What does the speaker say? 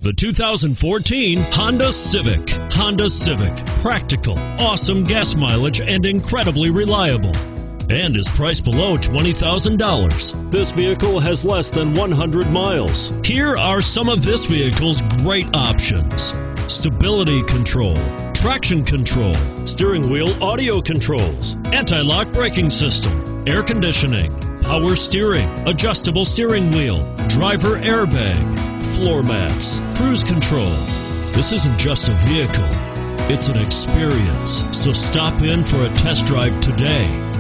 The 2014 Honda Civic. Honda Civic. Practical, awesome gas mileage, and incredibly reliable. And is priced below $20,000. This vehicle has less than 100 miles. Here are some of this vehicle's great options: stability control, traction control, steering wheel audio controls, anti-lock braking system, air conditioning, power steering, adjustable steering wheel, driver airbag, floor mats, cruise control. This isn't just a vehicle, it's an experience. So stop in for a test drive today.